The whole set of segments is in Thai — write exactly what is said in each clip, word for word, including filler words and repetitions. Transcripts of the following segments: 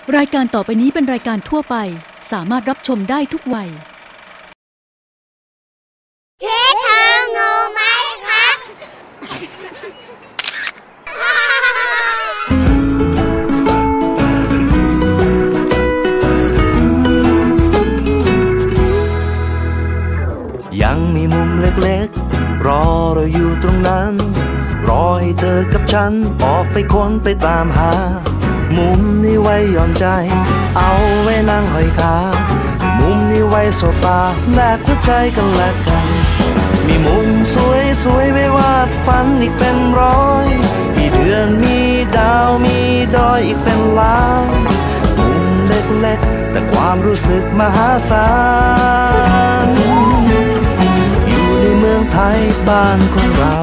รายการต่อไปนี้เป็นรายการทั่วไปสามารถรับชมได้ทุกวัยคิดถึงหนูไหมคะยังมีมุมเล็กๆรอเราอยู่ตรงนั้นรอให้เธอกับฉันออกไปค้นไปตามหามุมนี้ไว้หย่อนใจเอาไว้นั่งห้อยขามุมนี้ไว้สบตาแลกหัวใจกันและกันมีมุมสวยๆไว้วาดฝันอีกเป็นร้อยมีเดือนมีดาวมีดอยอีกเป็นล้านมุมเล็กๆแต่ความรู้สึกมหาศาลอยู่ในเมืองไทยบ้านของเรา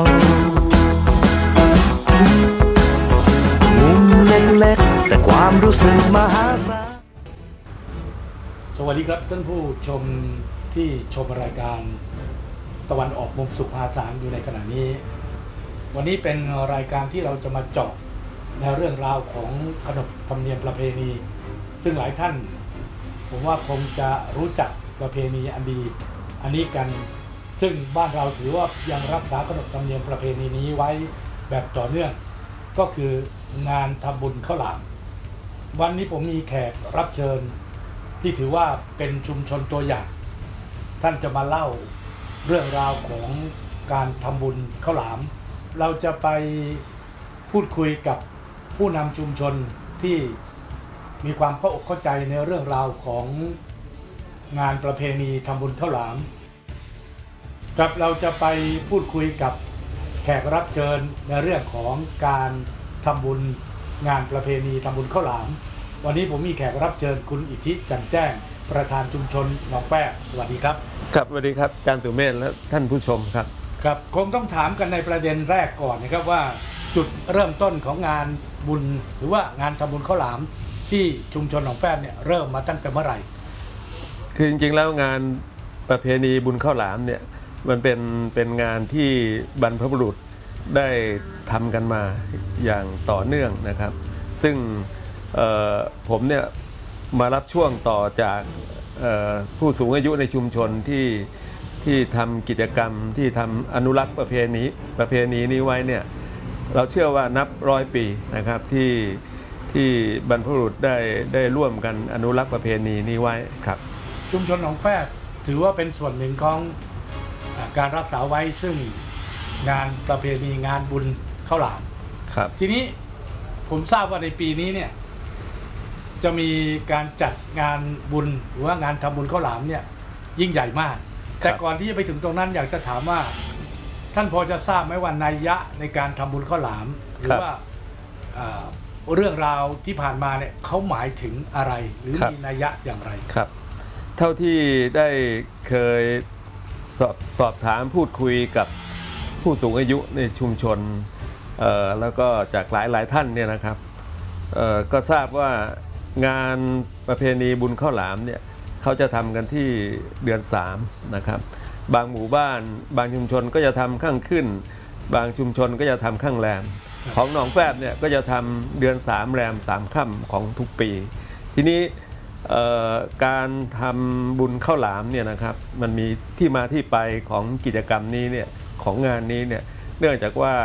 มุมเล็กๆแต่ความรู้สึกมหาศาลสวัสดีครับท่านผู้ชมที่ชมรายการตะวันออกมุมสุขมหาศาลอยู่ในขณะนี้วันนี้เป็นรายการที่เราจะมาเจาะในเรื่องราวของขนบธรรมเนียมประเพณีซึ่งหลายท่านผมว่าคงจะรู้จักประเพณีอันดีอันนี้กันซึ่งบ้านเราถือว่ายังรักษาขนบธรรมเนียมประเพณีนี้ไว้แบบต่อเนื่องก็คืองานทำบุญข้าวหลามวันนี้ผมมีแขกรับเชิญที่ถือว่าเป็นชุมชนตัวอย่างท่านจะมาเล่าเรื่องราวของการทำบุญข้าวหลามเราจะไปพูดคุยกับผู้นำชุมชนที่มีความเข้าอกเข้าใจในเรื่องราวของงานประเพณีทำบุญข้าวหลามครับเราจะไปพูดคุยกับแขกรับเชิญในเรื่องของการทำบุญงานประเพณีทำบุญข้าวหลามวันนี้ผมมีแขกรับเชิญคุณอิทธิจันแจ้งประธานชุมชนหนองแป้สวัสดีครับครับสวัสดีครับอาจารย์สุเมธและท่านผู้ชมครับครับคงต้องถามกันในประเด็นแรกก่อนนะครับว่าจุดเริ่มต้นของงานบุญหรือว่างานทำบุญข้าวหลามที่ชุมชนหนองแป้เนี่ยเริ่มมาตั้งแต่เมื่อไหร่คือจริงๆแล้วงานประเพณีบุญข้าวหลามเนี่ยมันเป็นเป็นงานที่บรรพบุรุษได้ทำกันมาอย่างต่อเนื่องนะครับซึ่งผมเนี่ยมารับช่วงต่อจากผู้สูงอายุในชุมชนที่ที่ทำกิจกรรมที่ทำอนุรักษ์ประเพณีประเพณีนี้ไว้เนี่ยเราเชื่อว่านับร้อยปีนะครับที่ที่บรรพบุรุษได้ได้ร่วมกันอนุรักษ์ประเพณีนี้ไว้ครับชุมชนหนองแป้ถือว่าเป็นส่วนหนึ่งของการรักษาไว้ซึ่งงานประเพณีงานบุญข้าวหลามครับทีนี้ผมทราบว่าในปีนี้เนี่ยจะมีการจัดงานบุญหรือว่างานทำบุญข้าวหลามเนี่ยยิ่งใหญ่มากแต่ก่อนที่จะไปถึงตรงนั้นอยากจะถามว่าท่านพอจะทราบไหมว่านัยยะในการทำบุญข้าวหลามหรือว่าเรื่องราวที่ผ่านมาเนี่ยเขาหมายถึงอะไรหรือมีนัยยะอย่างไรครับเท่าที่ได้เคยสอบสอบถามพูดคุยกับผู้สูงอายุในชุมชนแล้วก็จากหลายหลายท่านเนี่ยนะครับก็ทราบว่างานประเพณีบุญข้าวหลามเนี่ยเขาจะทำกันที่เดือนสามนะครับบางหมู่บ้านบางชุมชนก็จะทำข้างขึ้นบางชุมชนก็จะทำข้างแรมของหนองแฟบเนี่ยก็จะทำเดือนสามแรมสามค่ำของทุกปีทีนี้การทำบุญข้าวหลามเนี่ยนะครับมันมีที่มาที่ไปของกิจกรรมนี้เนี่ยของงานนี้เนี่ยเนื่องจากว่า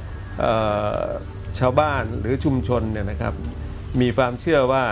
ชาวบ้านหรือชุมชนเนี่ยนะครับมีความเชื่อว่า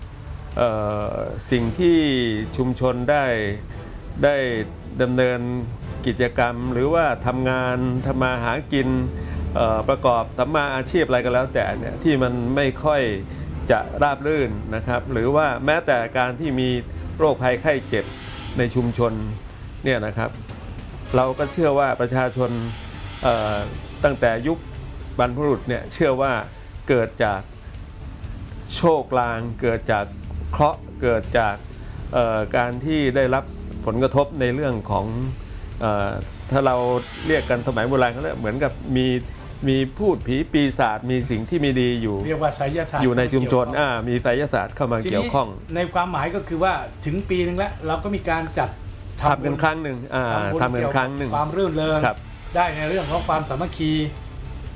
สิ่งที่ชุมชนได้ได้ดำเนินกิจกรรมหรือว่าทำงานทำมาหากินประกอบสัมมาอาชีพอะไรก็แล้วแต่เนี่ยที่มันไม่ค่อยจะราบรื่นนะครับหรือว่าแม้แต่การที่มีโรคภัยไข้เจ็บในชุมชนเนี่ยนะครับเราก็เชื่อว่าประชาชนตั้งแต่ยุคบรรพบุรุษเนี่ยเชื่อว่าเกิดจากโชคลางเกิดจากเคราะห์เกิดจากการที่ได้รับผลกระทบในเรื่องของถ้าเราเรียกกันสมัยโบราณเขาเรียกเหมือนกับมีมีพูดผีปีศาจมีสิ่งที่ไม่ดีอยู่เรียกว่าไสยศาสตร์อยู่ในชุมชนอ่ามีไสยศาสตร์เข้ามาเกี่ยวข้องในความหมายก็คือว่าถึงปีนึงแล้วเราก็มีการจัดทำกันครั้งหนึ่งทำกันครั้งหนึ่งความรื่นเริงได้ในเรื่องของความสามัคคี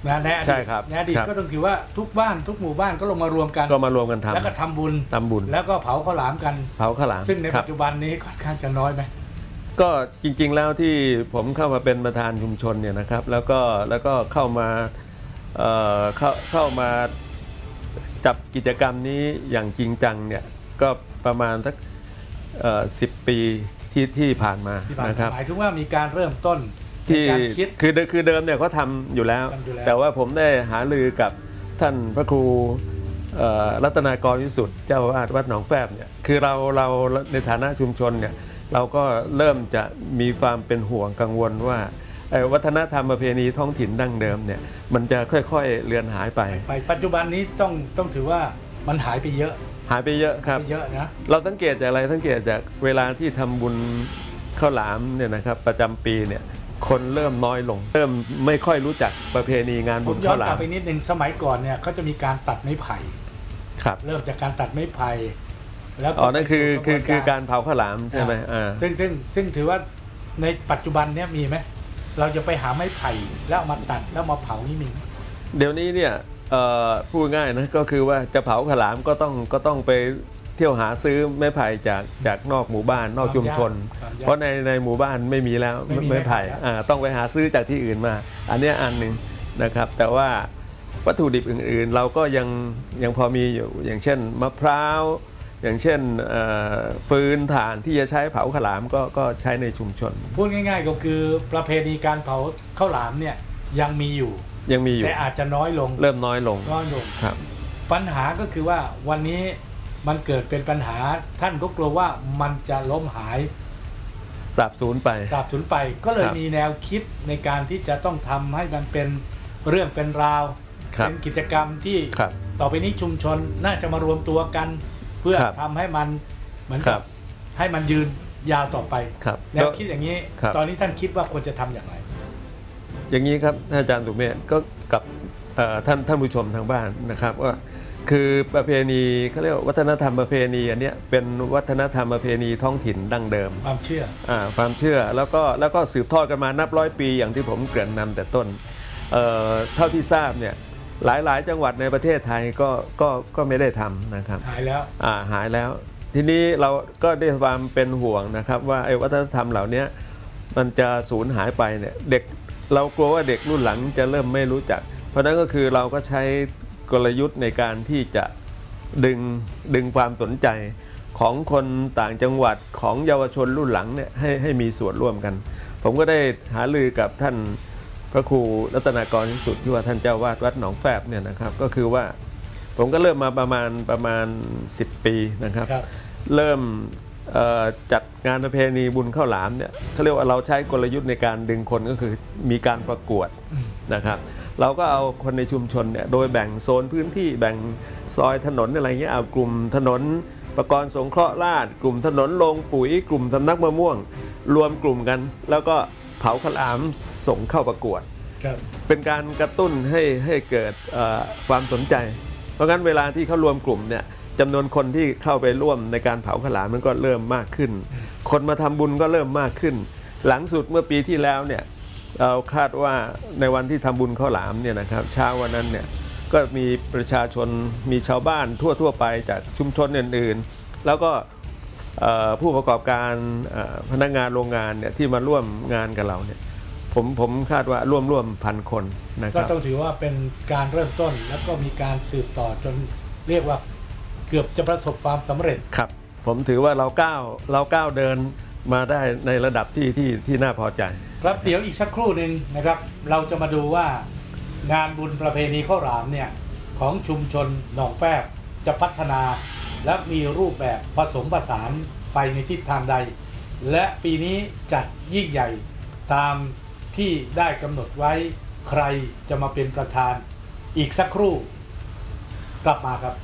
นะในอดีใช่ตครับในอดีตครับก็ต้องถือว่าทุกบ้านทุกหมู่บ้านก็ลงมารวมกันก็มารวมกันทำแล้วก็ทำบุญทำบุญแล้วก็เผาข้าวหลามกันเผาข้าวหลามซึ่งในครัปับจจุบันนี้ค่อนข้างจะน้อยไหมก็จริงๆแล้วที่ผมเข้ามาเป็นประธานชุมชนเนี่ยนะครับแล้วก็แล้วก็เข้ามาเอ่อเข้าเข้ามาจับกิจกรรมนี้อย่างจริงจังเนี่ยก็ประมาณสักสิบปีที่ที่ผ่านมาที่ผ่านนะครับหมายถึงว่ามีการเริ่มต้นที่ในการคิดคือคือเดิมเนี่ยเขาทำอยู่แล้วทำอยู่แล้วแต่ว่าผมได้หารือกับท่านพระครูเอ่อรัตนากรวิสุทธิ์เจ้าอาวาสวัดหนองแฟบเนี่ยคือเราเราในฐานะชุมชนเนี่ยเราก็เริ่มจะมีความเป็นห่วงกังวลว่าวัฒนธรรมประเพณีท้องถิ่นดั้งเดิมเนี่ยมันจะค่อยๆเลือนหายไปไปปัจจุบันนี้ต้องต้องถือว่ามันหายไปเยอะหายไปเยอะครับไปเยอะนะเราสังเกตจากอะไรสังเกตจากเวลาที่ทำบุญข้าวหลามเนี่ยนะครับประจำปีเนี่ยคนเริ่มน้อยลง เริ่มไม่ค่อยรู้จักประเพณีงานผบุญมย้อข้าน วหลากลัมบไปนิดนึงสมัยก่อนเนี่ยเขาจะมีการตัดไม้ไผ่ครับเริ่มจากการตัดไม้ไผ่แล้วอ๋อนั่นคือไปคือสู่คือระบวนการเผาข้าวหลามใช่ไหมอ่าซึ่งซึ่งซึ่งถือว่าในปัจจุบันเนี่ยมีไหมเราจะไปหาไม้ไผ่แล้วเอามาตัดแล้วมาเผานี่มีไหมเดี๋ยวนี้เนี่ยเอ่อพูดง่ายนะก็คือว่าจะเผาข้าวหลามก็ต้องก็ต้องไปเที่ยวหาซื้อไม้ไผ่จากจากนอกหมู่บ้านนอกชุมชน เพราะในในหมู่บ้านไม่มีแล้วไม้ไผ่อ่าต้องไปหาซื้อจากที่อื่นมา อันนี้อันหนึ่งนะครับแต่ว่าวัตถุดิบอื่นๆ เราก็ยังยังพอมีอยู่อย่างเช่นมะพร้าวอย่างเช่นฟืนถ่านที่จะใช้เผาข้าวหลามก็ก็ใช้ในชุมชนพูดง่ายๆก็คือประเพณีการเผาข้าวหลามเนี่ยยังมีอยู่ยังมีอยู่แต่อาจจะน้อยลงเริ่มน้อยลงน้อยลงครับปัญหาก็คือว่าวันนี้มันเกิดเป็นปัญหาท่านก็กลัวว่ามันจะล้มหายสาบสูญไปสาบสูญไปก็เลยครับมีแนวคิดในการที่จะต้องทำให้มันเป็นเรื่องเป็นราวครับเป็นกิจกรรมที่ครับต่อไปนี้ชุมชนน่าจะมารวมตัวกัน เพื่อครับทำให้มันเหมือนครักับบ ให้มันยืนยาวต่อไปครับแนวคิดอย่างนี้ครับตอนนี้ท่านคิดว่าควรจะทำอย่างไรอย่างนี้ครับท่านอาจารย์สุเมธก็กับเอ่อท่านท่านผู้ชมทางบ้านนะครับว่าคือประเพณีเขาเรียกว่าวัฒนธรรมประเพณีอันเนี้ยเป็นวัฒนธรรมประเพณีท้องถิ่นดั้งเดิมความเชื่ออ่าความเชื่อแล้วก็แล้วก็สืบทอดกันมานับร้อยปีอย่างที่ผมเกริ่นนำแต่ต้นเอ่อเท่าที่ทราบเนี่ยหลายๆ จังหวัดในประเทศไทยก็ก็ก็ไม่ได้ทำนะครับหายแล้วอ่าหายแล้ว ทีนี้เราก็ได้ความเป็นห่วงนะครับว่าไอ้วัฒนธรรมเหล่านี้มันจะสูญหายไปเนี่ยเด็กเรากลัวว่าเด็กรุ่นหลังจะเริ่มไม่รู้จัก เพราะนั้นก็คือเราก็ใช้กลยุทธ์ในการที่จะดึงดึงความสนใจของคนต่างจังหวัดของเยาวชนรุ่นหลังเนี่ยให้ให้มีส่วนร่วมกัน ผมก็ได้หารือกับท่านพระครูรัตนากรวิสุทธิ์ที่ว่าท่านเจ้าวาดวัดหนองแฟบเนี่ยนะครับก็คือว่าผมก็เริ่มมาประมาณประมาณสิบปีนะครับครับเริ่มเอ่อจัดงานประเพณีบุญข้าวหลามเนี่ยเขาเรียกว่าเราใช้กลยุทธ์ในการดึงคนก็คือมีการประกวดนะครับเราก็เอาคนในชุมชนเนี่ยโดยแบ่งโซนพื้นที่แบ่งซอยถนนอะไรเงี้ยเอากลุ่มถนนประกรณ์สงเคราะห์ราษฎร์กลุ่มถนนลงปุ๋ยกลุ่มสำนักมะม่วงรวมกลุ่มกัน แล้วก็เผาข้าวหลามส่งเข้าประกวดครับเป็นการกระตุ้นให้ให้เกิดเอ่อความสนใจ เพราะงั้นเวลาที่เขารวมกลุ่มเนี่ยจำนวนคนที่เข้าไปร่วมในการเผาข้าวหลามมันก็เริ่มมากขึ้น คนมาทำบุญก็เริ่มมากขึ้น หลังสุดเมื่อปีที่แล้วเนี่ยเราคาดว่าในวันที่ทำบุญข้าวหลามเนี่ยนะครับเช้าวันนั้นเนี่ยก็มีประชาชนมีชาวบ้านทั่วทั่วไปจากชุมชนอื่นๆ แล้วก็เอ่อผู้ประกอบการเอ่อพนักงานโรงงานเนี่ยที่มาร่วมงานกับเราเนี่ยผมผมคาดว่าร่วมร่วมพันคนนะคก็รับต้องถือว่าเป็นการเริ่มต้นแล้วก็มีการสืบต่อจนเรียกว่าเกือบจะประสบความสำเร็จครับผมถือว่าเราก้าวเราก้าวเดินมาได้ในระดับที่ที่ที่น่าพอใจครับเดี๋ยวอีกสักครู่หนึ่งนะครับเราจะมาดูว่างานบุญประเพณีข้าวหลามเนี่ยของชุมชนหนองแฟบจะพัฒนาและมีรูปแบบผสมผสานไปในทิศทางใด และปีนี้จัดยิ่งใหญ่ตามที่ได้กำหนดไว้ใครจะมาเป็นประธานอีกสักครู่กลับมาครับ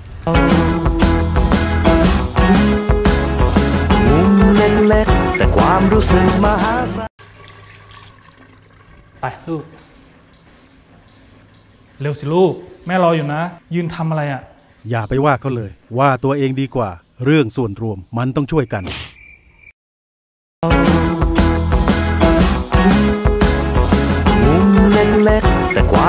มุมเล็กๆแต่ความรู้สึกมหาศาลไปลูกเร็วสิลูกแม่รออยู่นะยืนทำอะไรอ่ะอย่าไปว่าเขาเลย ว่าตัวเองดีกว่าเรื่องส่วนรวมมันต้องช่วยกันมุมเล็กๆแต่ความ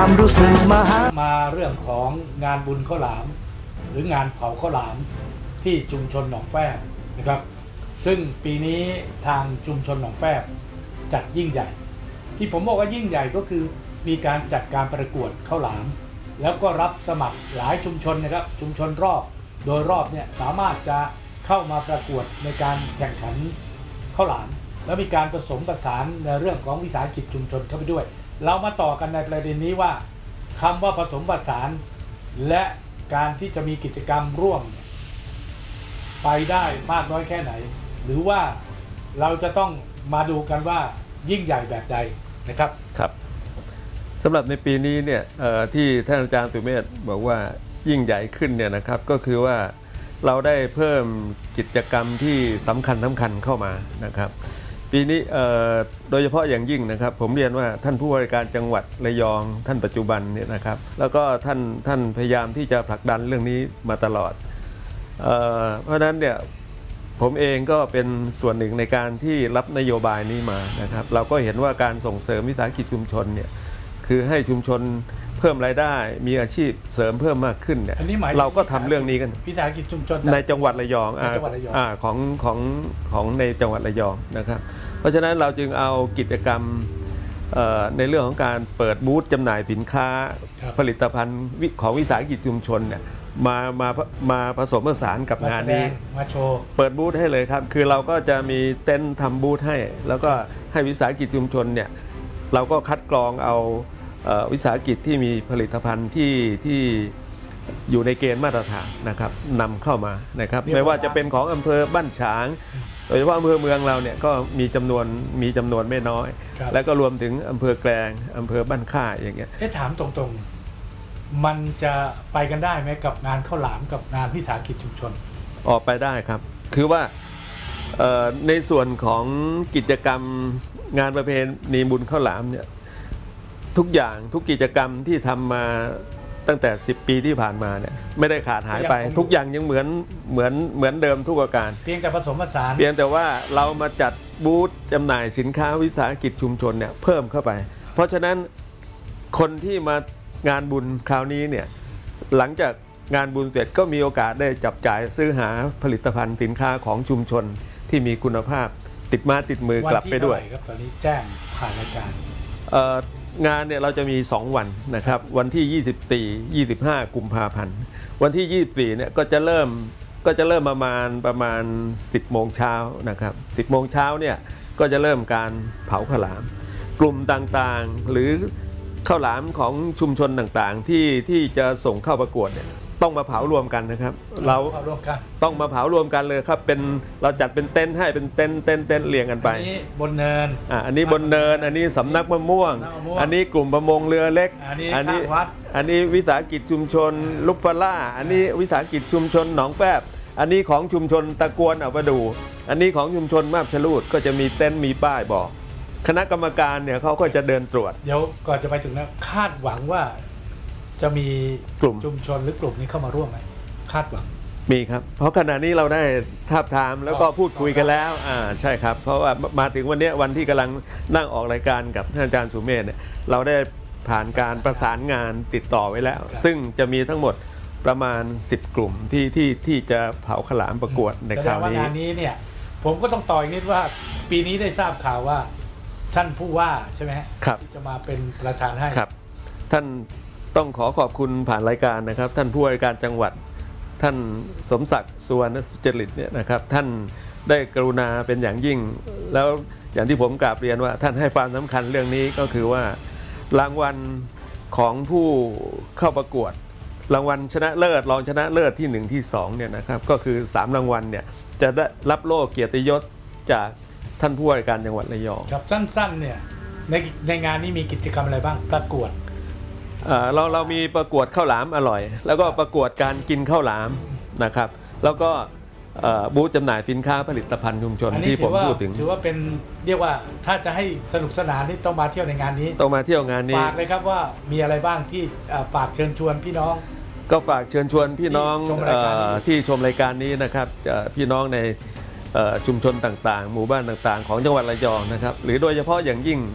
ความรู้สึกมาหามาเรื่องของงานบุญข้าวหลามหรืองานเผาข้าวหลามที่ชุมชนหนองแฝกนะครับซึ่งปีนี้ทางชุมชนหนองแฝกจัดยิ่งใหญ่ที่ผมบอกว่ายิ่งใหญ่ก็คือมีการจัดการประกวดข้าวหลามแล้วก็รับสมัครหลายชุมชนนะครับชุมชนรอบโดยรอบเนี่ยสามารถจะเข้ามาประกวดในการแข่งขันข้าวหลามแล้วมีการผสมผสานในเรื่องของวิสาหกิจชุมชนเข้าไปด้วยเรามาต่อกันในประเด็นนี้ว่าคำว่าผสมผสานและการที่จะมีกิจกรรมร่วมไปได้มากน้อยแค่ไหนหรือว่าเราจะต้องมาดูกันว่ายิ่งใหญ่แบบใดนะครับครับสำหรับในปีนี้เนี่ยที่ท่านอาจารย์สุเมธบอกว่ายิ่งใหญ่ขึ้นเนี่ยนะครับก็คือว่าเราได้เพิ่มกิจกรรมที่สำคัญสำคัญเข้ามานะครับปีนี้โดยเฉพาะอย่างยิ่งนะครับผมเรียนว่าท่านผู้ว่าราชการจังหวัดระยองท่านปัจจุบันเนี่ยนะครับแล้วก็ท่านท่านพยายามที่จะผลักดันเรื่องนี้มาตลอดเอ่อเพราะฉะนั้นเนี่ยผมเองก็เป็นส่วนหนึ่งในการที่รับนโยบายนี้มานะครับเราก็เห็นว่าการส่งเสริมวิสาหกิจชุมชนเนี่ยคือให้ชุมชนเพิ่มรายได้มีอาชีพเสริมเพิ่มมากขึ้นเนี่ยเราก็ทำเรื่องนี้กันวิสาหกิจชุมชนในจังหวัดระยองอ่าของของของในจังหวัดระยองนะครับเพราะฉะนั้นเราจึงเอากิจกรรมในเรื่องของการเปิดบูธจำหน่ายสินค้าผลิตภัณฑ์ของวิสาหกิจชุมชนเนี่ยมามามาผสมผสานกับงานนี้มาโชว์เปิดบูธให้เลยครับคือเราก็จะมีเต็นท์ทำบูธให้แล้วก็ให้วิสาหกิจชุมชนเนี่ยเราก็คัดกรองเอาวิสาหกิจที่มีผลิตภัณฑ์ที่ที่อยู่ในเกณฑ์มาตรฐานนะครับนำเข้ามานะครับไม่ว่าจะเป็นของอำเภอบ้านฉางโดยเฉพาะอำเภอเมืองเราเนี่ยก็มีจำนวนมีจำนวนไม่น้อยแล้วก็รวมถึงอำเภอแกลงอำเภอบ้านค่ายอย่างเงี้ยถามตรงๆมันจะไปกันได้ไหมกับงานข้าวหลามกับงานวิสาหกิจชุมชนออกไปได้ครับคือว่าในส่วนของกิจกรรมงานประเพณีบุญข้าวหลามเนี่ยทุกอย่างทุกกิจกรรมที่ทำมาตั้งแต่สิบปีที่ผ่านมาเนี่ยไม่ได้ขาดหายไปทุกอย่างยังเหมือนเหมือนเหมือนเดิมทุกประการเพียงแต่ผสมผสานเพียงแต่ว่าเรามาจัดบูธจำหน่ายสินค้าวิสาหกิจชุมชนเนี่ยเพิ่มเข้าไปเพราะฉะนั้นคนที่มางานบุญคราวนี้เนี่ยหลังจากงานบุญเสร็จก็มีโอกาสได้จับจ่ายซื้อหาผลิตภัณฑ์สินค้าของชุมชนที่มีคุณภาพติดมาติดมือกลับไปด้วยวันที่เท่าไหร่ครับตอนนี้แจ้งผ่านรายการงานเนี่ยเราจะมีสองวันนะครับวันที่ยี่สิบสี่ ยี่สิบห้ากุมภาพันธ์วันที่ยี่สิบสี่เนี่ยก็จะเริ่มก็จะเริ่มประมาณประมาณสิบโมงเช้านะครับสิบโมงเช้าเนี่ยก็จะเริ่มการเผาข้าวหลามกลุ่มต่างๆหรือข้าวหลามของชุมชนต่างๆที่ที่จะส่งเข้าประกวดเนี่ยต้องมาเผารวมกันนะครับเราต้องมาเผารวมกันเลยครับเป็นเราจัดเป็นเต็นท์ให้เป็นเต็นท์เต็นท์เต็นท์เรียงกันไปอันนี้บนเนินอ่าอันนี้บนเนินอันนี้สำนักมะม่วงอันนี้กลุ่มประมงเรือเล็กอันนี้อันนี้วิสาหกิจชุมชนลุกฟล่าอันนี้วิสาหกิจชุมชนหนองแฝกอันนี้ของชุมชนตะกวนเอาไปดูอันนี้ของชุมชนมาบชะลูดก็จะมีเต็นท์มีป้ายบอกคณะกรรมการเนี่ยเขาก็จะเดินตรวจเดี๋ยวก่อนจะไปถึงนั้นคาดหวังว่าจะมีกลุ่มชุมชนหรือกลุ่มนี้เข้ามาร่วมไหมคาดหวังมีครับเพราะขณะนี้เราได้ทาบทามแล้วก็พูดคุยกันแล้วอ่าใช่ครับเพราะว่ามาถึงวันนี้วันที่กำลังนั่งออกรายการกับท่านอาจารย์สุเมธเนี่ยเราได้ผ่านการประสานงานติดต่อไว้แล้วซึ่งจะมีทั้งหมดประมาณสิบกลุ่มที่ที่ที่จะเผาข้าวหลามประกวดในคราวนี้งานนี้เนี่ยผมก็ต้องต่ออีกนิดว่าปีนี้ได้ทราบข่าวว่าท่านผู้ว่าใช่ไหมครับจะมาเป็นประธานให้ครับท่านต้องขอขอบคุณผ่านรายการนะครับท่านผู้ว่าราชการจังหวัดท่านสมศักดิ์สุวรรณสุจริตเนี่ยนะครับท่านได้กรุณาเป็นอย่างยิ่งแล้วอย่างที่ผมกราบเรียนว่าท่านให้ความสำคัญเรื่องนี้ก็คือว่ารางวัลของผู้เข้าประกวดรางวัลชนะเลิศรองชนะเลิศที่หนึ่งที่สองเนี่ยนะครับก็คือสามรางวัลเนี่ยจะได้รับโล่เกียรติยศจากท่านผู้ว่าราชการจังหวัดระยองครับสั้นๆเนี่ยในในงานนี้มีกิจกรรมอะไรบ้างประกวดเราเรามีประกวดข้าวหลามอร่อยแล้วก็ประกวดการกินข้าวหลามนะครับแล้วก็บูธจำหน่ายสินค้าผลิตภัณฑ์ชุมชนที่ผมพูดถึงถือว่าเป็นเรียกว่าถ้าจะให้สนุกสนานที่ต้องมาเที่ยวในงานนี้ต้องมาเที่ยวงานนี้ฝากเลยครับว่ามีอะไรบ้างที่ฝากเชิญชวนพี่น้องก็ฝากเชิญชวนพี่น้องที่ชมรายการนี้นะครับพี่น้องในชุมชนต่างๆหมู่บ้านต่างๆของจังหวัดระยองนะครับหรือโดยเฉพาะอย่างยิ่ง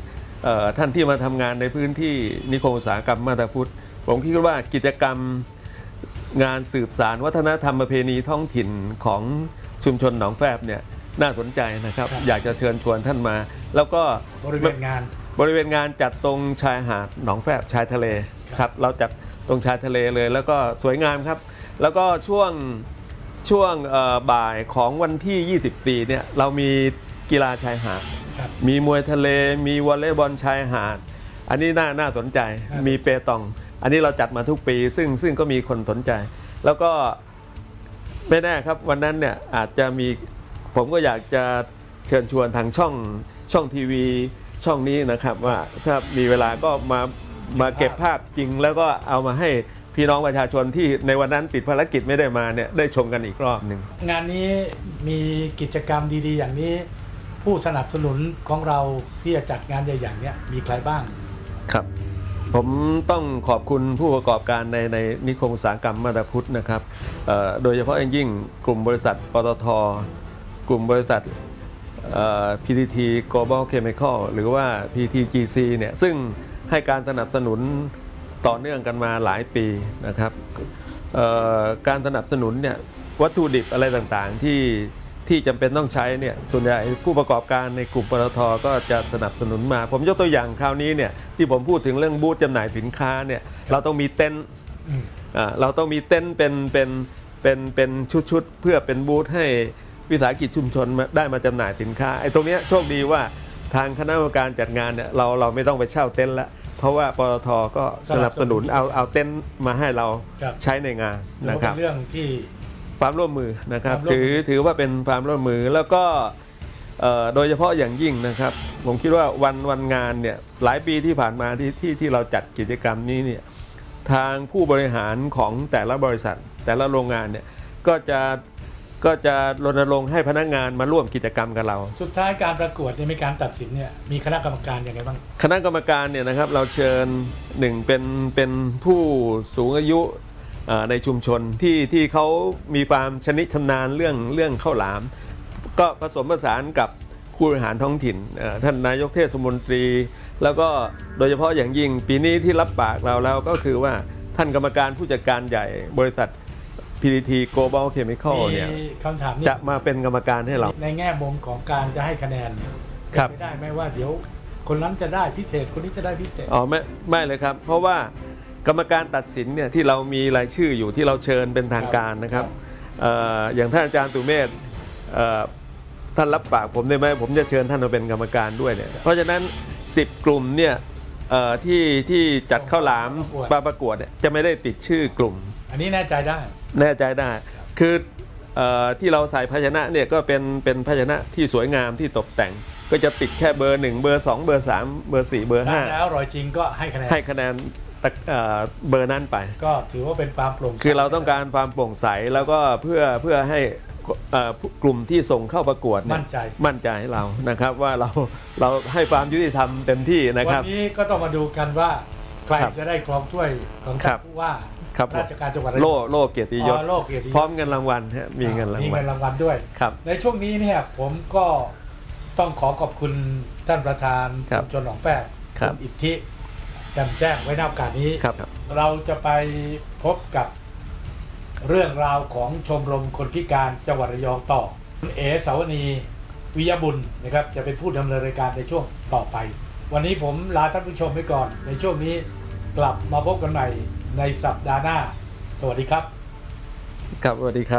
ท่านที่มาทำงานในพื้นที่นิคมอุตสาหกรรมมาตาพุทธผมคิดว่ากิจกรรมงานสืบสานวัฒนธรรมประเพณีท้องถิ่นของชุมชนหนองแฟบเนี่ยน่าสนใจนะครับอยากจะเชิญชวนท่านมาแล้วก็บริเวณงานบริเวณงานจัดตรงชายหาดหนองแฟบชายทะเลครับเราจัดตรงชายทะเลเลยแล้วก็สวยงามครับแล้วก็ช่วงช่วงบ่ายของวันที่ยี่สิบสี่เนี่ยเรามีกีฬาชายหาดมีมวยทะเลมีวอลเลย์บอลชายหาดอันนี้น่าน่าสนใจมีเปตองอันนี้เราจัดมาทุกปีซึ่งซึ่งก็มีคนสนใจแล้วก็ไม่แน่ครับวันนั้นเนี่ยอาจจะมีผมก็อยากจะเชิญชวนทางช่องช่องทีวีช่องนี้นะครับว่าถ้ามีเวลาก็มามาเก็บภาพจริงแล้วก็เอามาให้พี่น้องประชาชนที่ในวันนั้นติดภารกิจไม่ได้มาเนี่ยได้ชมกันอีกรอบหนึ่งงานนี้มีกิจกรรมดีๆอย่างนี้ผู้สนับสนุนของเราที่จะจัดงานใหญ่ๆเนี่ยมีใครบ้างครับผมต้องขอบคุณผู้ประกอบการในในนิคมอุตสาหกรรมมาตาพุทธนะครับโดยเฉพาะอย่างยิ่งกลุ่มบริษัทปตท.กลุ่มบริษัท พี ที ที Global Chemical หรือว่า พี ที จี ซี เนี่ยซึ่งให้การสนับสนุนต่อเนื่องกันมาหลายปีนะครับการสนับสนุนเนี่ยวัตถุดิบอะไรต่างๆที่ที่จำเป็นต้องใช้เนี่ยส่วนใหญ่ผู้ประกอบการในกลุ่มปตท.ก็จะสนับสนุนมาผมยกตัวอย่างคราวนี้เนี่ยที่ผมพูดถึงเรื่องบูธจำหน่ายสินค้าเนี่ยเราต้องมีเต็นท์เราต้องมีเต็นท์เป็นเป็นเป็นเป็นชุดๆเพื่อเป็นบูธให้วิสาหกิจชุมชนได้มาจำหน่ายสินค้าไอ้ตรงนี้โชคดีว่าทางคณะกรรมการจัดงานเนี่ยเราเราไม่ต้องไปเช่าเต็นท์ละเพราะว่าปตท.ก็สนับสนุนเอาเอาเต็นท์มาให้เราใช้ในงานนะครับเรื่องที่ความร่วมมือนะครับถือถือว่าเป็นความร่วมมือแล้วก็โดยเฉพาะอย่างยิ่งนะครับผมคิดว่าวันวันงานเนี่ยหลายปีที่ผ่านมาที่ที่ที่เราจัดกิจกรรมนี้เนี่ยทางผู้บริหารของแต่ละบริษัทแต่ละโรงงานเนี่ยก็จะก็จะรณรงค์ให้พนักงานมาร่วมกิจกรรมกับเราสุดท้ายการประกวดในการตัดสินเนี่ยมีคณะกรรมการยังไงบ้างคณะกรรมการเนี่ยนะครับเราเชิญหนึ่งเป็นเป็นผู้สูงอายุในชุมชนที่ที่เขามีความชนิชำนาญเรื่องเรื่องข้าวหลามก็ผสมผสานกับผู้บริหารท้องถิ่นท่านนายกเทศมนตรีแล้วก็โดยเฉพาะอย่างยิ่งปีนี้ที่รับปากเราแล้วก็คือว่าท่านกรรมการผู้จัดการใหญ่บริษัท พี ที ที Global Chemical เนี่ยจะมาเป็นกรรมการให้เราในแง่มุมของการจะให้คะแนนไม่ได้ไหมว่าเดี๋ยวคนนั้นจะได้พิเศษคนนี้จะได้พิเศษอ๋อไม่ไม่เลยครับเพราะว่ากรรมการตัดสินเนี่ยที่เรามีรายชื่ออยู่ที่เราเชิญเป็นทางการนะครับ อ, อย่างท่านอาจารย์ตุเมธท่านรับปากผมได้ไหมผมจะเชิญท่านมาเป็นกรรมการด้วยเนี่ยเพราะฉะนั้นสิบกลุ่มเนี่ยที่ที่จัดข้าวหลามมาประกวดเนี่ยจะไม่ได้ติดชื่อกลุ่มอันนี้แน่ใจได้แน่ใจได้คือที่เราใส่ภาชนะเนี่ยก็เป็นเป็นภาชนะที่สวยงามที่ตกแต่งก็จะติดแค่เบอร์หนึ่งเบอร์สองเบอร์สามเบอร์สี่เบอร์ห้าแล้วรอยจริงก็ให้คะแนนให้คะแนนเบอร์นั้นไปก็ถือว่าเป็นความโปร่งใสคือเราต้องการความโปร่งใสแล้วก็เพื่อเพื่อให้กลุ่มที่ส่งเข้าประกวดมั่นใจมั่นใจเรานะครับว่าเราเราให้ความยุติธรรมเต็มที่นะครับวันนี้ก็ต้องมาดูกันว่าใครจะได้ครองถ้วยของท่านผู้ว่าราชการจังหวัดโล่โล่เกียรติยศพร้อมเงินรางวัลมีเงินรางวัลมีเงินรางวัลด้วยในช่วงนี้เนี่ยผมก็ต้องขอขอบคุณท่านประธานชุมชนหนองแฟบคุณอิทธิจำแจ้งไว้ในโอกาสนี้เราจะไปพบกับเรื่องราวของชมรมคนพิการจังหวัดระยองต่อคุณเอ๋สาวนีวิยบุญนะครับจะเป็นผู้ดำเนินรายการในช่วงต่อไปวันนี้ผมลาท่านผู้ชมไปก่อนในช่วงนี้กลับมาพบกันใหม่ในสัปดาห์หน้าสวัสดีครับครับสวัสดีครับ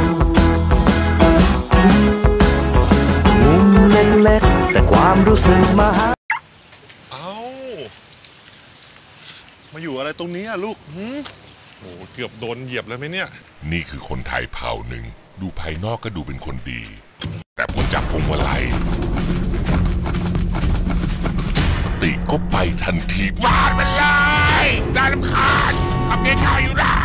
มุมเล็กๆแต่ความรู้สึกมหามาอยู่อะไรตรงนี้อะลูกโอ้เกือบโดนเหยียบเลยไหมเนี่ยนี่คือคนไทยเผ่าหนึ่งดูภายนอกก็ดูเป็นคนดีแต่พอจับพวงมาลัยสติก็ไปทันทีวาดมันเลยน่ารำคาญทำเงี้ยๆอยู่ได้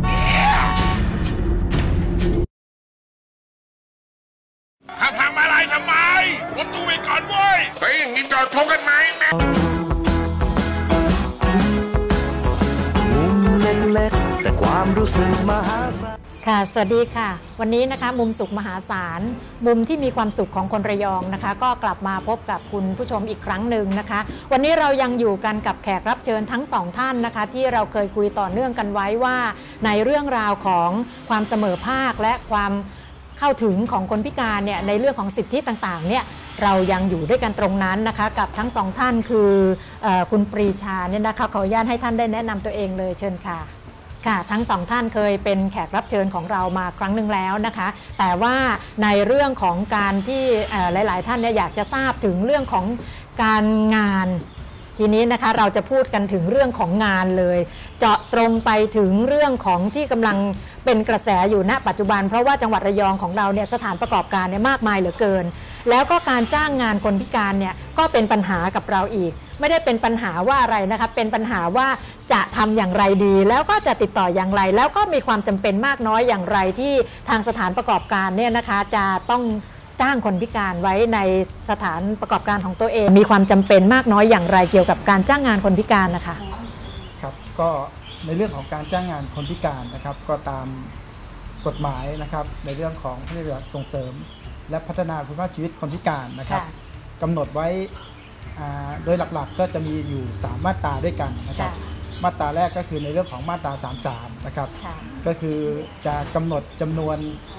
ทำทางมาลัยทำไมรถตู้ไปก่อนเว้ยเฮ้ยอย่างนี้จอดชกกันไหมแม่แต่ความรู้สุขมหาศาลค่ะสวัสดีค่ะวันนี้นะคะมุมสุขมหาศาลมุมที่มีความสุขของคนระยองนะคะก็กลับมาพบกับคุณผู้ชมอีกครั้งหนึ่งนะคะวันนี้เรายังอยู่กันกับแขกรับเชิญทั้งสองท่านนะคะที่เราเคยคุยต่อเนื่องกันไว้ว่าในเรื่องราวของความเสมอภาคและความเข้าถึงของคนพิการเนี่ยในเรื่องของสิทธิต่างๆเนี่ยเรายังอยู่ด้วยกันตรงนั้นนะคะกับทั้งสองท่านคือเอ่อคุณปรีชาเนี่ยนะคะขออนุญาตให้ท่านได้แนะนำตัวเองเลยเชิญค่ะค่ะทั้งสองท่านเคยเป็นแขกรับเชิญของเรามาครั้งหนึ่งแล้วนะคะแต่ว่าในเรื่องของการที่หลายๆท่านเนี่ยอยากจะทราบถึงเรื่องของการงานทีนี้นะคะเราจะพูดกันถึงเรื่องของงานเลยเจาะตรงไปถึงเรื่องของที่กำลังเป็นกระแสอยู่ณปัจจุบันเพราะว่าจังหวัดระยองของเราเนี่ยสถานประกอบการเนี่ยมากมายเหลือเกินแล้วก็การจ้างงานคนพิการเนี่ยก็เป็นปัญหากับเราอีกไม่ได้เป็นปัญหาว่าอะไรนะคะเป็นปัญหาว่าจะทำอย่างไรดีแล้วก็จะติดต่ออย่างไรแล้วก็มีความจำเป็นมากน้อยอย่างไรที่ทางสถานประกอบการเนี่ยนะคะจะต้องจ้างคนพิการไว้ในสถานประกอบการของตัวเองมีความจำเป็นมากน้อยอย่างไรเกี่ยวกับการจ้างงานคนพิการนะคะครับก็ในเรื่องของการจ้างงานคนพิการนะครับก็ตามกฎหมายนะครับในเรื่องของพระราชบัญญัติส่งเสริมและพัฒนาคุณภาพชีวิตคนพิการนะครับกำหนดไว้โดยหลักๆก็จะมีอยู่สามมาตราด้วยกันนะครับมาตราแรกก็คือในเรื่องของมาตราสามสิบสามนะครับก็คือจะกำหนดจำนวน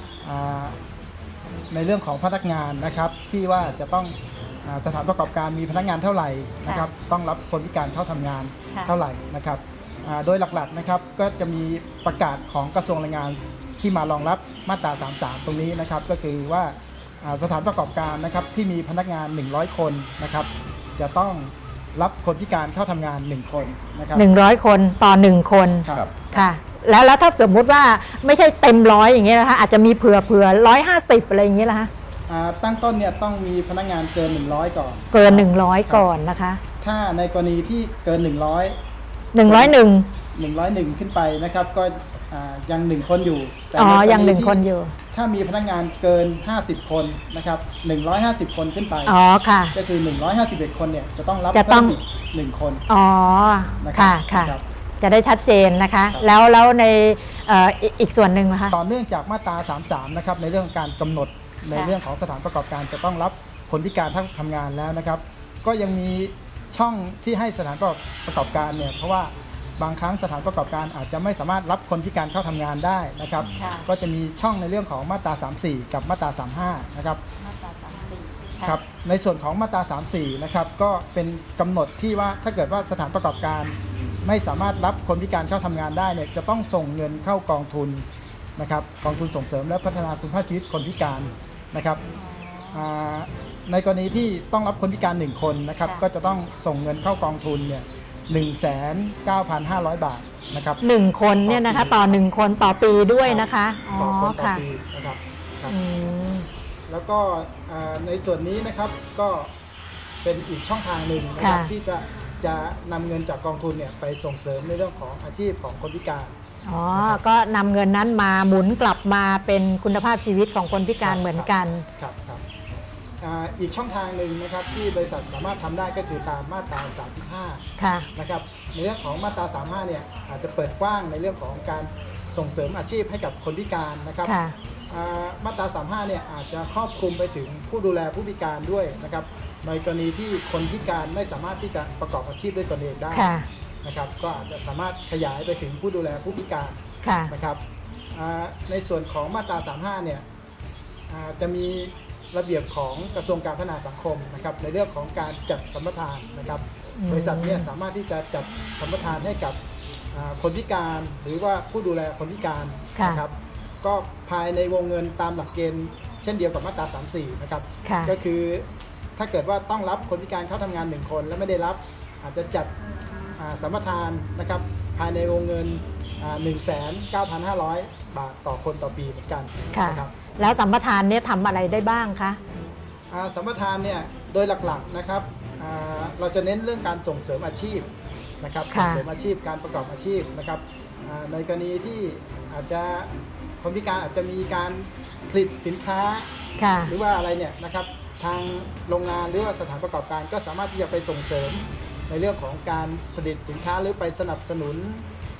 ในเรื่องของพนักงานนะครับที่ว่าจะต้องสถานประกอบการมีพนักงานเท่าไหร่นะครับต้องรับคนพิการเข้าทำงานเท่าไหร่นะครับโดยหลักๆนะครับก็จะมีประกาศของกระทรวงแรงงานที่มารองรับมาตราสามสิบสามตรงนี้นะครับก็คือว่าสถานประกอบการนะครับที่มีพนักงานหนึ่งร้อยคนนะครับจะต้องรับคนพิการเข้าทำงานหนึ่งคนนะครับหนึ่งร้อยคนต่อหนึ่งคนครับค่ะแล้วแล้วถ้าสมมุติว่าไม่ใช่เต็มร้อยอย่างเงี้ยนะคะอาจจะมีเผื่อเผื่อร้อยห้าสิบอะไรอย่างเงี้ยนะคะตั้งต้นเนี่ยต้องมีพนักงานเกินหนึ่งร้อยก่อนเกินหนึ่งร้อยก่อนนะคะถ้าในกรณีที่เกินหนึ่งร้อยหนึ่งร้อยหนึ่งหนึ่งร้อยหนึ่งขึ้นไปนะครับก็ยังหนึ่งคนอยู่อ๋อยังหนึ่งคนอยู่ถ้ามีพนักงานเกินห้าสิบคนนะครับหนึ่งร้อยห้าสิบคนขึ้นไปอ๋อค่ะก็คือหนึ่งร้อยห้าสิบเอ็ดคนเนี่ยจะต้องรับเพิ่มอีกหนึ่งคนอ๋อค่ะค่ะจะได้ชัดเจนนะคะแล้วแล้วในอีกส่วนหนึ่งนะคะต่อเนื่องจากมาตราสามสิบสามนะครับในเรื่องการกำหนดในเรื่องของสถานประกอบการจะต้องรับคนพิการทั้งทำงานแล้วนะครับก็ยังมีช่องที่ให้สถานประกอบการเนี่ยเพราะว่าบางครั้งสถานประกอบการอาจจะไม่สามารถรับคนพิการเข้าทำงานได้นะครับก็จะมีช่องในเรื่องของมาตราสามสิบสี่กับมาตราสามสิบห้านะครับมาตราสามสิบสี่ครับในส่วนของมาตราสามสิบสี่นะครับก็เป็นกำหนดที่ว่าถ้าเกิดว่าสถานประกอบการไม่สามารถรับคนพิการเข้าทำงานได้เนี่ยจะต้องส่งเงินเข้ากองทุนนะครับกองทุนส่งเสริมและพัฒนาคุณภาพชีวิตคนพิการนะครับในกรณีที่ต้องรับคนพิการหนึ่งคนนะครับก็จะต้องส่งเงินเข้ากองทุนเนี่ยหนึ่งแสนเก้าพันห้าร้อยบาทนะครับหนึ่งคนเนี่ยนะคะต่อหนึ่งคนต่อปีด้วยนะคะต่อคนต่อปีนะครับแล้วก็ในส่วนนี้นะครับก็เป็นอีกช่องทางหนึ่งนะครับที่จะจะนำเงินจากกองทุนเนี่ยไปส่งเสริมในเรื่องของอาชีพของคนพิการอ๋อก็นำเงินนั้นมาหมุนกลับมาเป็นคุณภาพชีวิตของคนพิการเหมือนกันครับครับอีกช่องทางหนึ่งนะครับที่บริษัทสามารถทำได้ก็คือตามมาตราสามสิบห้านะครับในเรื่องของมาตราสามสิบห้าเนี่ยอาจจะเปิดกว้างในเรื่องของการส่งเสริมอาชีพให้กับคนพิการนะครับมาตราสามสิบห้าเนี่ยอาจจะครอบคลุมไปถึงผู้ดูแลผู้พิการด้วยนะครับในกรณีที่คนพิการไม่สามารถที่จะประกอบอาชีพด้วยตนเองได้นะครับก็อาจจะสามารถขยายไปถึงผู้ดูแลผู้พิการนะครับในส่วนของมาตราสามสิบห้าเนี่ยจะมีระเบียบของกระทรวงการพัฒนาสังคมนะครับในเรื่องของการจัดสัมปทานนะครับบริษัทเนี่ยสามารถที่จะจัดสัมปทานให้กับคนพิการหรือว่าผู้ดูแลคนพิการนะครับก็ภายในวงเงินตามหลักเกณฑ์เช่นเดียวกับมาตราสามสิบสี่นะครับก็คือถ้าเกิดว่าต้องรับคนพิการเข้าทำงานหนึ่งคนและไม่ได้รับอาจจะจัดสัมปทานนะครับภายในวงเงิน หนึ่งแสนเก้าพันห้าร้อย บาทต่อคนต่อปีเหมือนกันนะครับแล้วสัมปทานเนี่ยทำอะไรได้บ้างคะสัมปทานเนี่ยโดยหลักๆนะครับเราจะเน้นเรื่องการส่งเสริมอาชีพนะครับส่งเสริมอาชีพการประกอบอาชีพนะครับในกรณีที่อาจจะคนพิการอาจจะมีการผลิตสินค้าหรือว่าอะไรเนี่ยนะครับทางโรงงานหรือว่าสถานประกอบการก็สามารถที่จะไปส่งเสริมในเรื่องของการผลิตสินค้าหรือไปสนับสนุน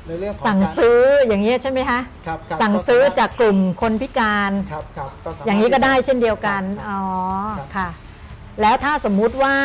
ในเรื่องของสั่งซื้ออย่างนี้ใช่ไหมคะครับสั่งซื้อจากกลุ่มคนพิการครับครับอย่างนี้ก็ได้เช่นเดียวกันอ๋อค่ะแล้วถ้าสมมุติว่า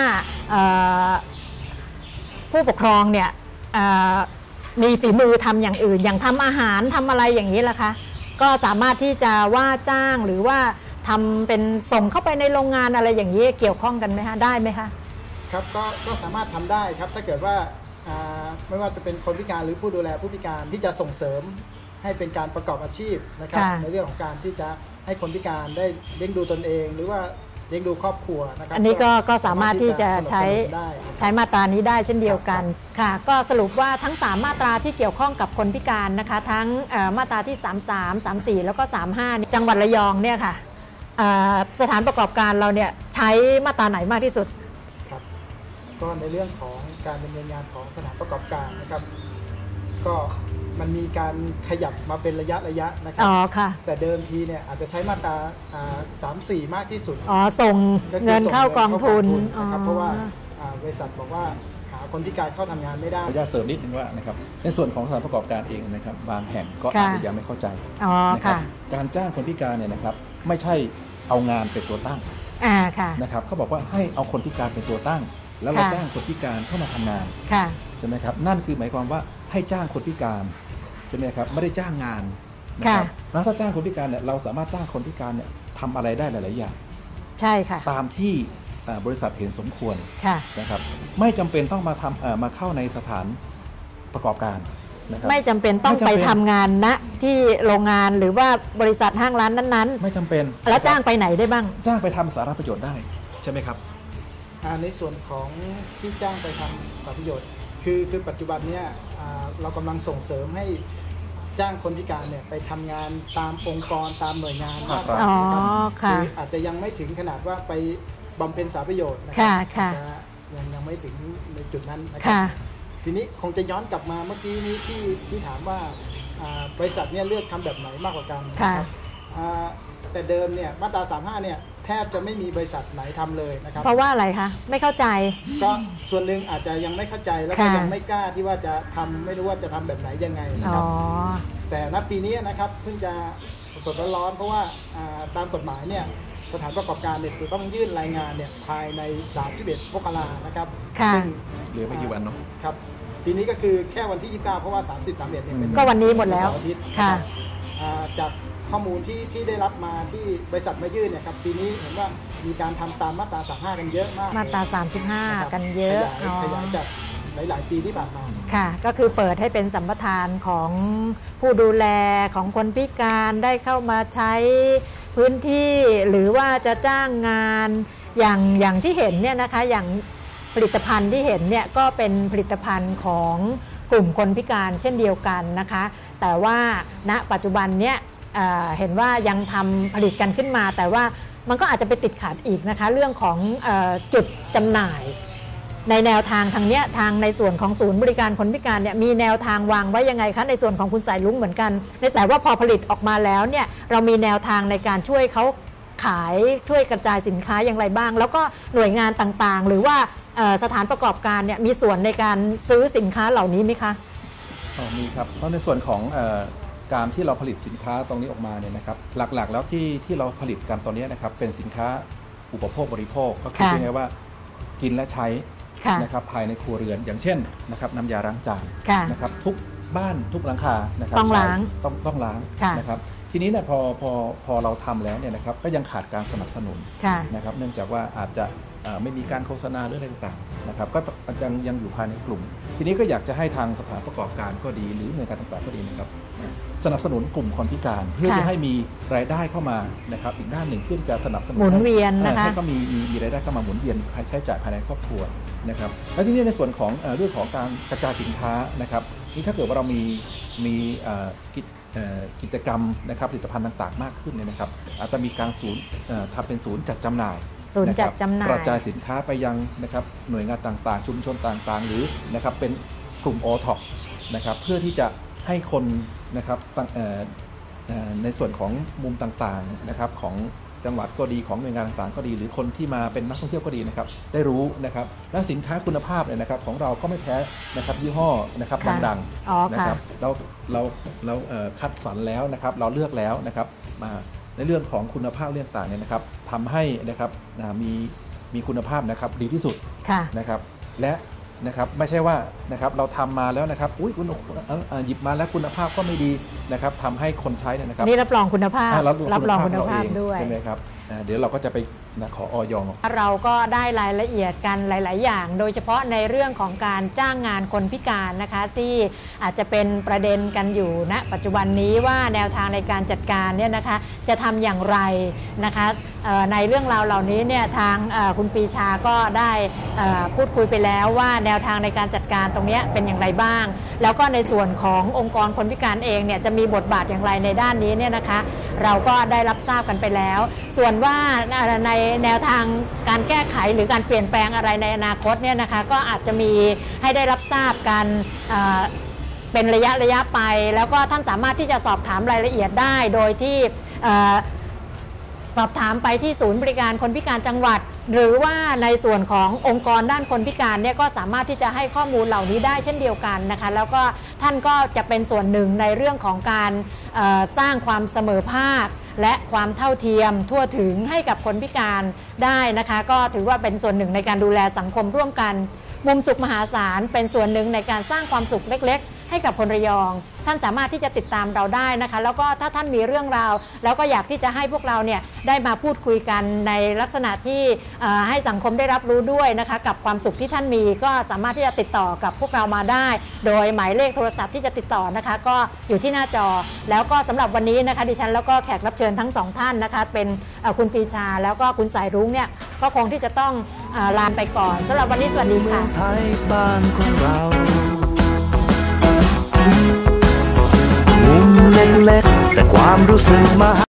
ผู้ปกครองเนี่ยมีฝีมือทำอย่างอื่นอย่างทำอาหารทำอะไรอย่างนี้ล่ะคะก็สามารถที่จะว่าจ้างหรือว่าทำเป็นส่งเข้าไปในโรงงานอะไรอย่างนี้เกี่ยวข้องกันไหมคะได้ไหมคะครับก็ก็สามารถทำได้ครับถ้าเกิดว่าไม่ว่าจะเป็นคนพิการหรือผู้ดูแลผู้พิการที่จะส่งเสริมให้เป็นการประกอบอาชีพนะครับในเรื่องของการที่จะให้คนพิการได้เลี้ยงดูตนเองหรือว่าเลี้ยงดูครอบครัวนะครับอันนี้ก็ก็สามารถที่จะใช้ใช้มาตรานี้ได้เช่นเดียวกันค่ะก็สรุปว่าทั้งสามมาตราที่เกี่ยวข้องกับคนพิการนะคะทั้งมาตราที่สามสิบสาม สามสิบสี่แล้วก็สามสิบห้าจังหวัดระยองเนี่ยค่ะสถานประกอบการเราเนี่ยใช้มาตราไหนมากที่สุดครับก็ในเรื่องของการดำเนินงานของสถานประกอบการนะครับก็มันมีการขยับมาเป็นระยะระยะนะครับอ๋อค่ะแต่เดิมทีเนี่ยอาจจะใช้มาตราสามสี่มากที่สุดอ๋อส่งเงินเข้ากองทุนนะครับเพราะว่าบริษัทบอกว่าหาคนพิการเข้าทำงานไม่ได้ขออนุญาตเสริมนิดนึงว่านะครับในส่วนของสถานประกอบการเองนะครับบางแห่งก็อาจจะยังไม่เข้าใจนะครับการจ้างคนพิการเนี่ยนะครับไม่ใช่เอางานเป็นตัวตั้งนะครับเขาบอกว่าให้เอาคนพิการเป็นตัวตั้งแล้วเราจ้างคนพิการเข้ามาทำงานใช่ไหมครับนั่นคือหมายความว่าให้จ้างคนพิการใช่ไหมครับไม่ได้จ้างงานนะครับแล้วถ้าจ้างคนพิการเนี่ยเราสามารถจ้างคนพิการเนี่ยทำอะไรได้หลายๆอย่างใช่ค่ะตามที่บริษัทเห็นสมควรนะครับไม่จำเป็นต้องมาทำมาเข้าในสถานประกอบการนะครับไม่จำเป็นต้องไปทำงานณที่โรงงานหรือว่าบริษัทห้างร้านนั้นๆไม่จำเป็นแล้วจ้างไปไหนได้บ้างจ้างไปทำสาธารณประโยชน์ได้ใช่ไหมครับในส่วนของที่จ้างไปทำสาธารณประโยชน์คือคือปัจจุบันเนี้ยเรากำลังส่งเสริมให้จ้างคนพิการเนี่ยไปทำงานตามองค์กรตามหน่วยงานมากกว่าคืออาจจะยังไม่ถึงขนาดว่าไปบำเพ็ญสาธารณประโยชน์นะครับยังยังไม่ถึงในจุดนั้นนะครับทีนี้คงจะย้อนกลับมาเมื่อกี้นี้ที่ที่ถามว่าบริษัทเนี่ยเลือกทำแบบไหนมากกว่ากันนะครับแต่เดิมเนี่ยมาตราสามสิบห้าเนี่ยแทบจะไม่มีบริษัทไหนทำเลยนะครับเพราะว่าอะไรคะไม่เข้าใจก็ส่วนหนึ่งอาจจะยังไม่เข้าใจแล้วก็ยังไม่กล้าที่ว่าจะทำไม่รู้ว่าจะทำแบบไหนยังไงนะครับแต่ณปีนี้นะครับเพิ่งจะสดๆร้อนๆเพราะว่าตามกฎหมายเนี่ยสถานประกอบการเนี่ยคือต้องยื่นรายงานเนี่ยภายในสามสิบเอ็ดมกรานะครับซึ่งเหลือไม่กี่วันเนาะครับทีนี้ก็คือแค่วันที่ยี่สิบเก้าเพราะว่าสามสิบ สามสิบเอ็ดเนี่ยก็วันนี้หมดแล้วค่ะจากข้อมูลที่ที่ได้รับมาที่บริษัทมายื่นเนี่ยครับปีนี้เห็นว่ามีการทำตามมาตราสามสิบห้ากันเยอะมากมาตราสามสิบห้ากันเยอะขยายจากหลายๆปีที่ผ่านมาค่ะก็คือเปิดให้เป็นสัมปทานของผู้ดูแลของคนพิการได้เข้ามาใช้พื้นที่หรือว่าจะจ้างงานอย่างอย่างที่เห็นเนี่ยนะคะอย่างผลิตภัณฑ์ที่เห็นเนี่ยก็เป็นผลิตภัณฑ์ของกลุ่มคนพิการเช่นเดียวกันนะคะแต่ว่าณปัจจุบันเนี้ยเห็นว่ายังทำผลิตกันขึ้นมาแต่ว่ามันก็อาจจะไปติดขัดอีกนะคะเรื่องของจุดจำหน่ายในแนวทางทางเนี้ยทางในส่วนของศูนย์บริการคนพิการเนี่ยมีแนวทางวางไว้ยังไงคะในส่วนของคุณสายลุงเหมือนกันในสายว่าพอผลิตออกมาแล้วเนี่ยเรามีแนวทางในการช่วยเขาขายช่วยกระจายสินค้าอย่างไรบ้างแล้วก็หน่วยงานต่างๆหรือว่าสถานประกอบการเนี่ยมีส่วนในการซื้อสินค้าเหล่านี้ไหมคะอ๋อมีครับเพราะในส่วนของการที่เราผลิตสินค้าตรงนี้ออกมาเนี่ยนะครับหลักๆแล้วที่ที่เราผลิตกันตอนนี้นะครับเป็นสินค้าอุปโภคบริโภคก็คือเรียกว่ากินและใช้นะครับภายในครัวเรือนอย่างเช่นนะครับน้ำยาล้างจานนะครับทุกบ้านทุกหลังคานะครับต้องล้างต้องต้องล้างนะครับทีนี้เนี่ยพอพอพอเราทำแล้วเนี่ยนะครับก็ยังขาดการสนับสนุนนะครับเนื่องจากว่าอาจจะไม่มีการโฆษณาหรืออะไรต่างๆนะครับก็ยังยังอยู่ภายในกลุ่มทีนี้ก็อยากจะให้ทางสถานประกอบการก็ดีหรือหน่วยงานต่างๆก็ดีนะครับสนับสนุนกลุ่มคนพิการเพื่อจะให้มีรายได้เข้ามานะครับอีกด้านหนึ่งเพื่อที่จะสนับสนุนหมุนเวียนนะคะให้ก็มีมีรายได้เข้ามาหมุนเวียนใช้จ่ายภายในครอบครัวนะครับแล้วทีนี้ในส่วนของเรื่องของการกระจายสินค้านะครับนี่ถ้าเกิดว่าเรามีมีกิจกรรมนะครับผลิตภัณฑ์ต่างๆมากขึ้นเนี่ยนะครับอาจจะมีการศูนย์ทำเป็นศูนย์จัดจำหน่ายศูนย์จัดจำหน่ายกระจายสินค้าไปยังนะครับหน่วยงานต่างๆชุมชนต่างๆหรือนะครับเป็นกลุ่ม โอ ท็อป นะครับเพื่อที่จะให้คนนะครับในส่วนของมุมต่างๆนะครับของจังหวัดก็ดีของหน่วยงานต่างๆก็ดีหรือคนที่มาเป็นนักท่องเที่ยวก็ดีนะครับได้รู้นะครับและสินค้าคุณภาพเนี่ยนะครับของเราก็ไม่แพ้นะครับยี่ห้อนะครับดังๆนะครับเราเราเราคัดสรรแล้วนะครับเราเลือกแล้วนะครับมาในเรื่องของคุณภาพเรื่องต่างเนี่ยนะครับทำให้นะครับมีมีคุณภาพนะครับดีที่สุดนะครับและนะครับไม่ใช่ว่านะครับเราทำมาแล้วนะครับอุ้ยคุณหยิบมาแล้วคุณภาพก็ไม่ดีนะครับทำให้คนใช้เนี่ยนะครับนี่รับรองคุณภาพรับรองคุณภาพด้วยใช่ไหมครับเดี๋ยวเราก็จะไปขออย. เราก็ได้รายละเอียดกันหลายๆอย่างโดยเฉพาะในเรื่องของการจ้างงานคนพิการนะคะที่อาจจะเป็นประเด็นกันอยู่ณปัจจุบันนี้ว่าแนวทางในการจัดการเนี่ยนะคะจะทำอย่างไรนะคะในเรื่องราวเหล่านี้เนี่ยทางคุณปรีชาก็ได้พูดคุยไปแล้วว่าแนวทางในการจัดการตรงนี้เป็นอย่างไรบ้างแล้วก็ในส่วนขององค์กรคนพิการเองเนี่ยจะมีบทบาทอย่างไรในด้านนี้เนี่ยนะคะเราก็ได้รับทราบกันไปแล้วส่วนว่าในแนวทางการแก้ไขหรือการเปลี่ยนแปลงอะไรในอนาคตเนี่ยนะคะก็อาจจะมีให้ได้รับทราบกันเป็นระยะระยะไปแล้วก็ท่านสามารถที่จะสอบถามรายละเอียดได้โดยที่สอบถามไปที่ศูนย์บริการคนพิการจังหวัดหรือว่าในส่วนขององค์กรด้านคนพิการเนี่ยก็สามารถที่จะให้ข้อมูลเหล่านี้ได้เช่นเดียวกันนะคะแล้วก็ท่านก็จะเป็นส่วนหนึ่งในเรื่องของการสร้างความเสมอภาคและความเท่าเทียมทั่วถึงให้กับคนพิการได้นะคะก็ถือว่าเป็นส่วนหนึ่งในการดูแลสังคมร่วมกันมุมสุขมหาศาลเป็นส่วนหนึ่งในการสร้างความสุขเล็กๆให้กับคนระยองท่านสามารถที่จะติดตามเราได้นะคะแล้วก็ถ้าท่านมีเรื่องราวแล้วก็อยากที่จะให้พวกเราเนี่ยได้มาพูดคุยกันในลักษณะที่ให้สังคมได้รับรู้ด้วยนะคะกับความสุขที่ท่านมีก็สามารถที่จะติดต่อกับพวกเรามาได้โดยหมายเลขโทรศัพท์ที่จะติดต่อนะคะก็อยู่ที่หน้าจอแล้วก็สำหรับวันนี้นะคะดิฉันแล้วก็แขกรับเชิญทั้งสองท่านนะคะเป็นคุณปรีชาแล้วก็คุณสายรุ้งเนี่ยก็คงที่จะต้องลาไปก่อนสำหรับวันนี้สวัสดีค่ะไทยบ้านของเรามุมเล็กๆแต่ความรู้สึกมา